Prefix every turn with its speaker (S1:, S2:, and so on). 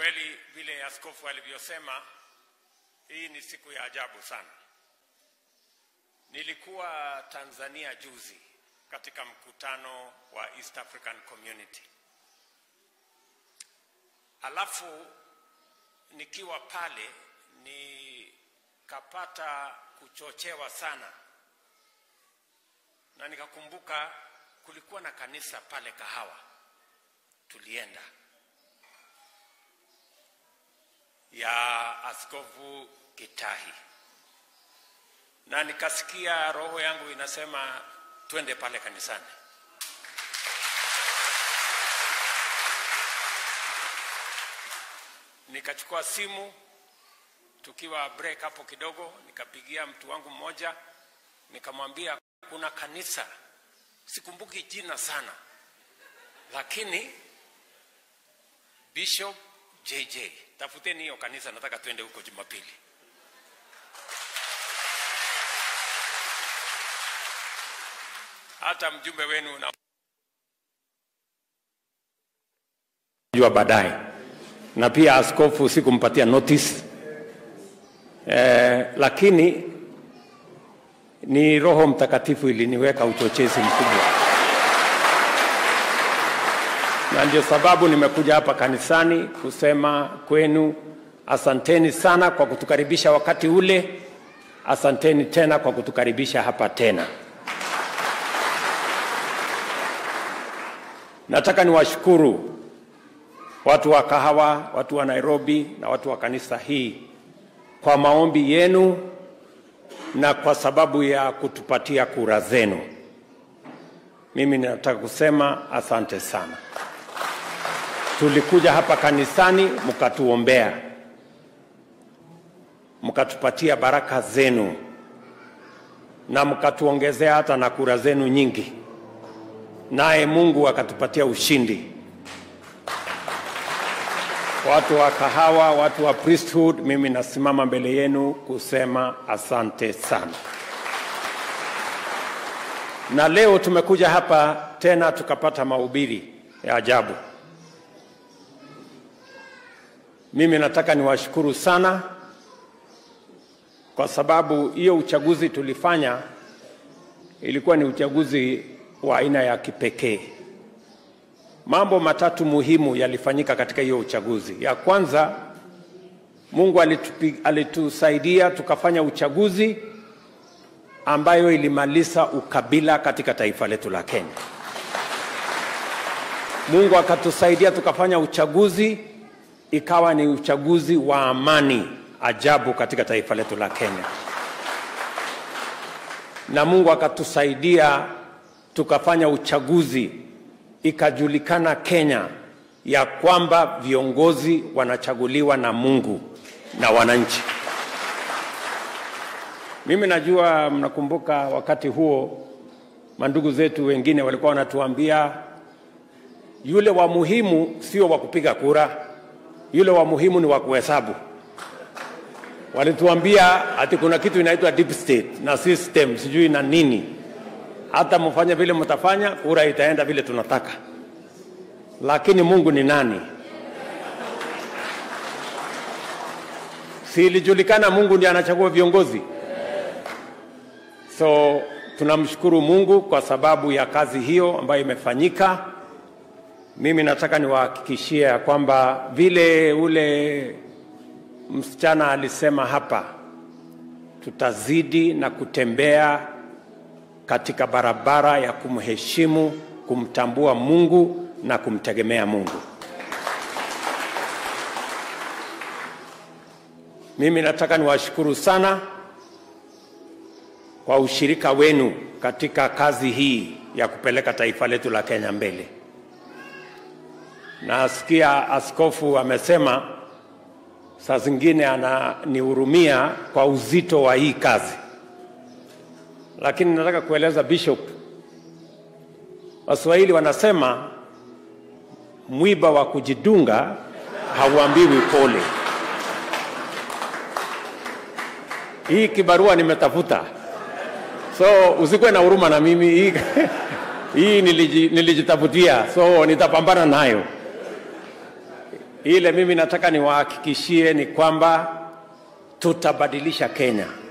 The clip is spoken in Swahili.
S1: kweli vile askofu alivyosema, hii ni siku ya ajabu sana. Nilikuwa Tanzania juzi katika mkutano wa East African Community. Alafu nikiwa pale nikapata kuchochewa sana, na nikakumbuka kulikuwa na kanisa pale Kahawa. Tulienda ya Askofu Gitahi, na nikasikia roho yangu inasema twende pale kanisani. Nikachukua simu, tukiwa break hapo kidogo, nikapigia mtu wangu mmoja, nikamwambia kuna kanisa, sikumbuki jina sana, lakini Bishop JJ, tafuteni hiyo kanisa, nataka twende huko Jumapili. Hata mjumbe wenu jua baadaye, na pia askofu sikumpatia notice, lakini ni Roho Mtakatifu iliniweka uchochezi mkubwa, na ndio sababu nimekuja hapa kanisani kusema kwenu asanteni sana kwa kutukaribisha wakati ule. Asanteni tena kwa kutukaribisha hapa tena. Nataka niwashukuru watu wa Kahawa, watu wa Nairobi na watu wa kanisa hii kwa maombi yenu na kwa sababu ya kutupatia kura zenu. Mimi nataka kusema asante sana. Tulikuja hapa kanisani mkatuombea, mkatupatia baraka zenu, na mkatuongezea hata na kura zenu nyingi, naye Mungu akatupatia ushindi. Watu wa Kahawa, watu wa priesthood, mimi nasimama mbele yenu kusema asante sana. Na leo tumekuja hapa tena tukapata mahubiri ya ajabu. Mimi nataka niwashukuru sana kwa sababu hiyo uchaguzi tulifanya ilikuwa ni uchaguzi wa aina ya kipekee. Mambo matatu muhimu yalifanyika katika hiyo uchaguzi. Ya kwanza, Mungu alitusaidia tukafanya uchaguzi ambayo ilimaliza ukabila katika taifa letu la Kenya. Mungu akatusaidia tukafanya uchaguzi ikawa ni uchaguzi wa amani ajabu katika taifa letu la Kenya. Na Mungu akatusaidia tukafanya uchaguzi ikajulikana Kenya ya kwamba viongozi wanachaguliwa na Mungu na wananchi. Mimi najua mnakumbuka wakati huo mandugu zetu wengine walikuwa wanatuambia yule wa muhimu sio wa kupiga kura, yule wa muhimu ni wa kuhesabu. Walituambia ati kuna kitu inaitwa deep state na system sijui na nini, hata mfanye vile mtafanya kura itaenda vile tunataka. Lakini Mungu ni nani? Si ilijulikana Mungu ndiye anachagua viongozi? So tunamshukuru Mungu kwa sababu ya kazi hiyo ambayo imefanyika. Mimi nataka niwahakikishie kwamba vile ule msichana alisema hapa, tutazidi na kutembea katika barabara ya kumheshimu, kumtambua Mungu na kumtegemea Mungu. Mimi nataka niwashukuru sana kwa ushirika wenu katika kazi hii ya kupeleka taifa letu la Kenya mbele. Nasikia askofu amesema saa zingine ananihurumia kwa uzito wa hii kazi. Lakini nataka kueleza Bishop, Waswahili wanasema mwiba wa kujidunga hauambiwi pole. Hii kibarua nimetafuta, so usikwe na huruma na mimi. Hii nilijitafutia, so nitapambana nayo. Ile mimi nataka niwahakikishie ni kwamba tutabadilisha Kenya.